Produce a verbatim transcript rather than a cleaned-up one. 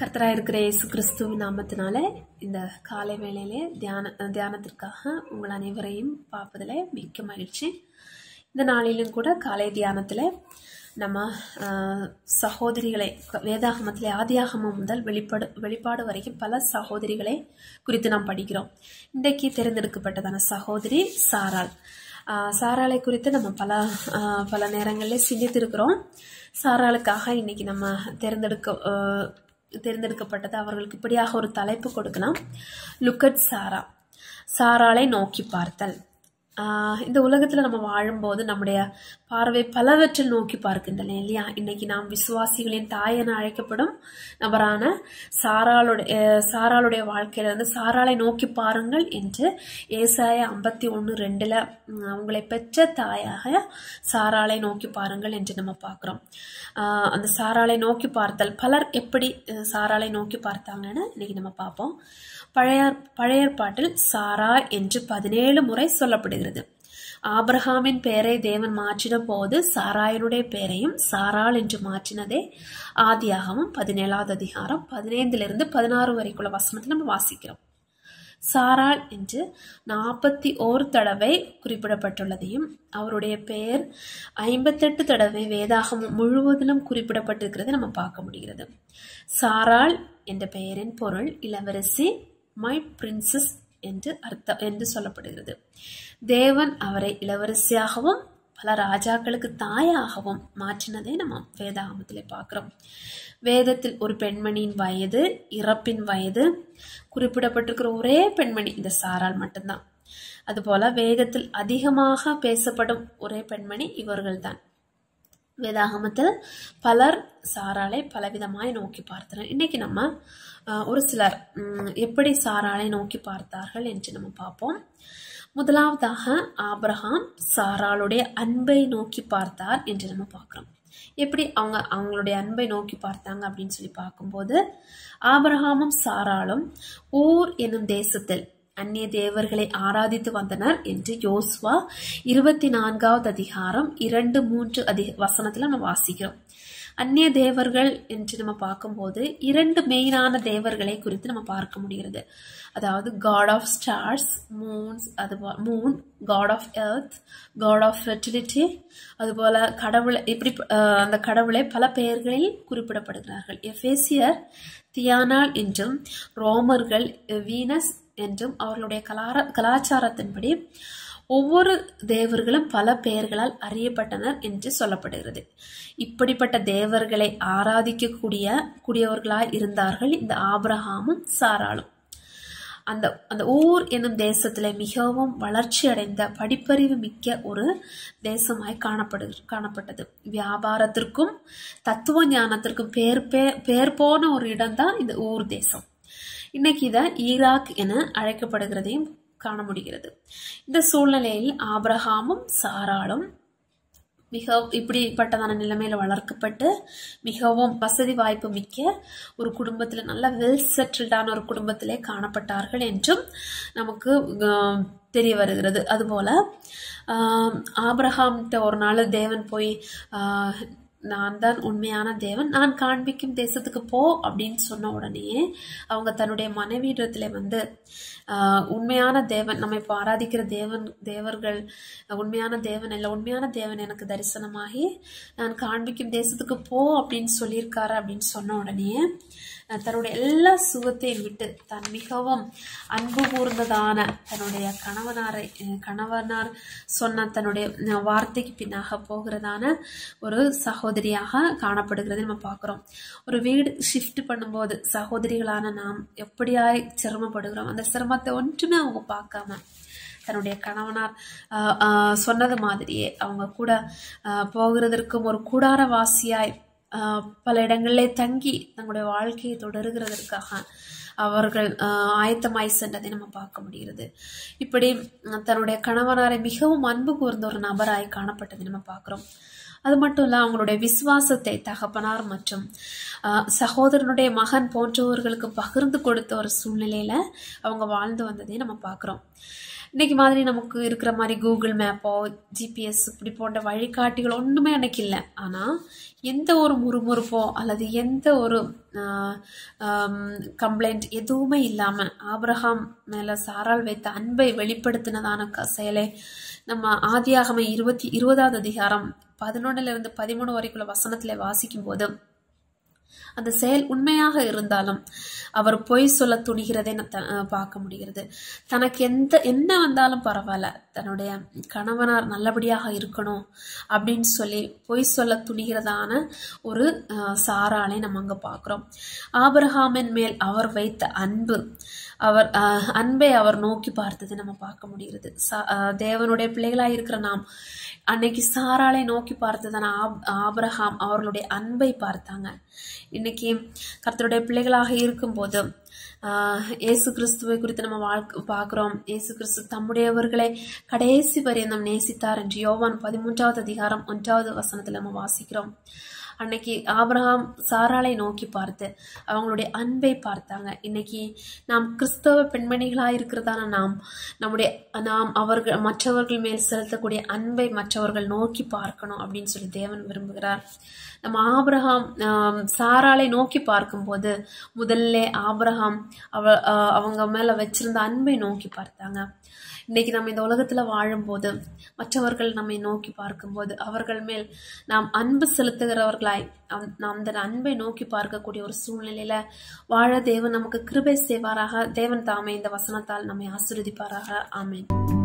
கர்த்தராய் இருக்கிற இயேசு கிறிஸ்துவின் நாமத்தினாலே இந்த காலை வேளையிலே தியான தியானத்திற்காக உங்கள் அனைவரையும் பார்ப்பதில் மிக்க மகிழ்ச்சி. இந்த நாளிலும் கூட காலை தியானத்தில் நம்ம சகோதரிகளை வேதாகமத்திலே ஆதியாகமம் முதல் வெளிப்பாடு வெளிப்பாடு வரைக்கும் பல சகோதரிகளை குறித்து நாம் படிக்கிறோம். இன்றைக்கு தேர்ந்தெடுக்கப்பட்டதான சகோதரி சாராள். சாராளை குறித்து நம்ம பல பல நேரங்களில் சிந்தித்திருக்கிறோம். சாராளுக்காக இன்னைக்கு நம்ம தேர்ந்தெடுக்க தேர்ந்தெடுக்கப்பட்டது அவர்களுக்கு இப்படியாக ஒரு தலைப்பு கொடுக்கலாம். லுக்கட் சாரா, சாராளை நோக்கி பார்த்தல். ஆஹ் இந்த உலகத்துல நம்ம வாழும்போது நம்முடைய பார்வை பலவற்றில் நோக்கி பார்க்கின்றன இல்லையா? இன்னைக்கு நாம் விசுவாசிகளின் தாய் என அழைக்கப்படும் நபரான சாராளுடைய சாராளுடைய வாழ்க்கையில இருந்து சாராளை நோக்கி பாருங்கள் என்று ஏசாயா ஐம்பத்தி ஒன்னு ரெண்டுல அவங்களை பெற்ற தாயாக சாராளை நோக்கி பாருங்கள் என்று நம்ம பார்க்கிறோம். ஆஹ் அந்த சாராளை நோக்கி பார்த்தல், பலர் எப்படி சாராளை நோக்கி பார்த்தாங்கன்னு இன்னைக்கு நம்ம பார்ப்போம். பழைய பழைய ஏற்பாட்டில் சாரா என்று பதினேழு முறை சொல்லப்படுகிறது. ஆபிரகாமின் பெயரை தேவன் மாற்றின போது சாராயனுடைய பெயரையும் சாராள் என்று மாற்றினதே ஆதியாகமம் பதினேழாவது அதிகாரம் பதினைந்திலிருந்து பதினாறு வரைக்குள்ள வசனத்தை நம்ம வாசிக்கிறோம். சாராள் என்று நாற்பத்தி ஓரு தடவை குறிப்பிடப்பட்டுள்ளதையும் அவருடைய பெயர் ஐம்பத்தெட்டு தடவை வேதாகமம் முழுவதிலும் குறிப்பிடப்பட்டிருக்கிறதை நம்ம பார்க்க முடிகிறது. சாராள் என்ற பெயரின் பொருள் இளவரசி, மை பிரின்சஸ் என்று அர்த்தம் என்று சொல்லப்படுகிறது. தேவன் அவரை இளவரசியாகவும் பல ராஜாக்களுக்கு தாயாகவும் மாற்றினதை நம்ம வேதாகமத்திலே பார்க்கிறோம். வேதத்தில் ஒரு பெண்மணியின் வயது, இறப்பின் வயது குறிப்பிடப்பட்டிருக்கிற ஒரே பெண்மணி இந்த சாராள் மட்டும்தான். அதுபோல வேதத்தில் அதிகமாக பேசப்படும் ஒரே பெண்மணி இவர்கள்தான். வேதாகமத்தில் பலர் சாராளை பலவிதமாய் நோக்கி பார்த்தனர். இன்னைக்கு நம்ம ஒரு சிலர் எப்படி சாராளை நோக்கி பார்த்தார்கள் என்று நம்ம பார்ப்போம். முதலாவதாக ஆபிரகாம் சாராளுடைய அன்பை நோக்கி பார்த்தார் என்று நம்ம பார்க்கிறோம். எப்படி அவங்க அவங்களுடைய அன்பை நோக்கி பார்த்தாங்க அப்படின்னு சொல்லி பார்க்கும்போது, ஆபிரகாமும் சாராளும் ஊர் என்னும் தேசத்தில் அந்நிய தேவர்களை ஆராதித்து வந்தனர் என்று யோசுவா இருபத்தி நான்காவது அதிகாரம் இரண்டு மூன்று அதிக வசனத்துல நம்ம வாசிக்கிறோம். அந்நிய தேவர்கள் என்று நம்ம பார்க்கும்போது இரண்டு மெயினான தேவர்களை குறித்து நம்ம பார்க்க முடிகிறது. அதாவது காட் ஆஃப் ஸ்டார்ஸ், மூன்ஸ், அது moon, god of earth, god of fertility, அதுபோல கடவுளை இப்படி அந்த கடவுளை பல பெயர்களில் குறிப்பிடப்படுகிறார்கள். எபேசியர் தியானாள் என்றும் ரோமர்கள் வீனஸ் என்றும் அவர்களுடைய கலார கலாச்சாரத்தின்படி ஒவ்வொரு தேவர்களும் பல பெயர்களால் அறியப்பட்டனர் என்று சொல்லப்படுகிறது. இப்படிப்பட்ட தேவர்களை ஆராதிக்கக்கூடிய கூடியவர்களாய் இருந்தார்கள் இந்த ஆபிரகாமும் சாராளும். அந்த அந்த ஊர் என்னும் தேசத்திலே மிகவும் வளர்ச்சி அடைந்த படிப்பறிவு மிக்க ஒரு தேசமாய் காணப்படு காணப்பட்டது. வியாபாரத்திற்கும் தத்துவ ஞானத்திற்கும் பேர் பேர் போன ஒரு இடம்தான் இந்த ஊர் தேசம். இன்னைக்கு இத ஈராக் என அழைக்கப்படுகிறதையும் காண முடிகிறது. இந்த சூழ்நிலையில் ஆபிரகாமும் சாராளும் மிக இப்படிப்பட்டதான நிலைமையில வளர்க்கப்பட்டு மிகவும் வசதி வாய்ப்பு மிக்க ஒரு குடும்பத்துல, நல்ல வெல் செட்டில்டான ஒரு குடும்பத்திலே காணப்பட்டார்கள் என்றும் நமக்கு தெரிய வருகிறது. அதுபோல ஆஹ் ஆபிரகாம்கிட்ட ஒரு நாள் தேவன் போய் ஆஹ் நான் தான் உண்மையான தேவன், நான் காண்பிக்கும் தேசத்துக்கு போ அப்படின்னு சொன்ன உடனே அவங்க தன்னுடைய மனைவியிடத்துல வந்து ஆஹ் உண்மையான தேவன், நம்ம இப்போ ஆராதிக்கிற தேவன் தேவர்கள் உண்மையான தேவன் இல்லை, உண்மையான தேவன் எனக்கு தரிசனமாகி நான் காண்பிக்கும் தேசத்துக்கு போ அப்படின்னு சொல்லியிருக்காரு அப்படின்னு சொன்ன உடனே தன்னுடைய எல்லா சுகத்தையும் விட்டு தன் மிகவும் அன்பு கூர்ந்ததான தன்னுடைய கணவனாரை கணவனார் சொன்ன தன்னுடைய வார்த்தைக்கு பின்னாக போகிறதான ஒரு சகோதரியாக காணப்படுகிறது நம்ம பார்க்கிறோம். ஒரு வீடு ஷிஃப்ட் பண்ணும்போது சகோதரிகளான நாம் எப்படியாய் சிரமப்படுகிறோம். அந்த சிரமத்தை ஒன்றுமே அவங்க பார்க்காம தன்னுடைய கணவனார் ஆஹ் சொன்னது மாதிரியே அவங்க கூட ஆஹ் போகிறதற்கும் ஒரு கூடாரவாசியாய் ஆஹ் பல இடங்களிலே தங்கி தங்களுடைய வாழ்க்கையை தொடருகிறதற்காக அவர்கள் ஆஹ் ஆயத்தமாய் சென்றதை நம்ம பார்க்க முடிகிறது. இப்படி தன்னுடைய கணவனாரை மிகவும் அன்பு கூர்ந்த ஒரு நபராய் காணப்பட்டதை நம்ம பார்க்கிறோம். அது மட்டும் இல்ல, அவங்களுடைய விசுவாசத்தை தகப்பனார் மற்றும் ஆஹ் சகோதரனுடைய மகன் போன்றவர்களுக்கு பகிர்ந்து கொடுத்த ஒரு சூழ்நிலையில அவங்க வாழ்ந்து வந்ததை நம்ம பார்க்கிறோம். இன்னைக்கு மாதிரி நமக்கு இருக்கிற மாதிரி கூகுள் மேப்போ ஜிபிஎஸ் இப்படி போன்ற வழிகாட்டிகள் ஒண்ணுமே அன்னைக்கு இல்லை. ஆனா எந்த ஒரு முறுமுறுப்போ அல்லது எந்த ஒரு கம்ப்ளைண்ட் எதுவுமே இல்லாம ஆபிரகாம் மேல சாராள் வைத்த அன்பை வெளிப்படுத்தினதான செயலை நம்ம ஆதியாகம இருபத்தி இருபதாவது அதிகாரம் பதினொன்னுல இருந்து பதிமூணு வரைக்குள்ள வசனத்துல வாசிக்கும் போது அந்த செயல் உண்மையாக இருந்தாலும் அவர் பொய் சொல்ல துணிகிறதை பார்க்க முடிகிறது. தனக்கு எந்த என்ன வந்தாலும் பரவாயில்ல, தன்னுடைய கணவனார் நல்லபடியாக இருக்கணும் அப்படின்னு சொல்லி பொய் சொல்ல துணிகிறதான ஒரு சாராளை நம்ம அங்க பார்க்கிறோம். ஆபிரகாமின் மேல் அவர் வைத்த அன்பு, அவர் அன்பை அவர் நோக்கி பார்த்ததை நம்ம பார்க்க முடிகிறது. தேவனுடைய பிள்ளைகளாய் இருக்கிற நாம் அன்னைக்கு சாராளை நோக்கி பார்த்ததான ஆபிரகாம் அவர்களுடைய அன்பை பார்த்தாங்க. இன்னைக்கு கர்த்தருடைய பிள்ளைகளாக இருக்கும்போது ஆஹ் இயேசு கிறிஸ்துவை குறித்து நம்ம வாழ்க்கை பார்க்கிறோம். இயேசு கிறிஸ்து தம்முடையவர்களை கடைசி பரியந்தம் நேசித்தார் என்று யோவான் பதிமூன்றாவது அதிகாரம் ஒன்றாவது வசனத்துல நம்ம வாசிக்கிறோம். அன்னைக்கு ஆபிரகாம் சாராளை நோக்கி பார்த்து அவங்களுடைய அன்பை பார்த்தாங்க. இன்னைக்கு நாம் கிறிஸ்தவ பெண்மணிகளா இருக்கிறதான நாம் நம்முடைய நாம் அவர்கள் மற்றவர்கள் மேல் செலுத்தக்கூடிய அன்பை மற்றவர்கள் நோக்கி பார்க்கணும் அப்படின்னு சொல்லி தேவன் விரும்புகிறார். நம்ம ஆபிரகாம் சாராளை நோக்கி பார்க்கும்போது முதல்ல ஆபிரகாம் அவ அவங்க மேல வச்சிருந்த அன்பை நோக்கி பார்த்தாங்க. இன்னைக்கு நம்ம இந்த உலகத்துல வாழும்போது மற்றவர்கள் நம்மை நோக்கி பார்க்கும்போது அவர்கள் மேல் நாம் அன்பு செலுத்துகிறவர்களாய் நாம் அந்த அன்பை நோக்கி பார்க்கக்கூடிய ஒரு சூழ்நிலையில வாழ தேவன் நமக்கு கிருபை செய்வாராக. தேவன் தாமே இந்த வசனத்தால் நம்மை ஆசீர்வதிப்பாராக. ஆமென்.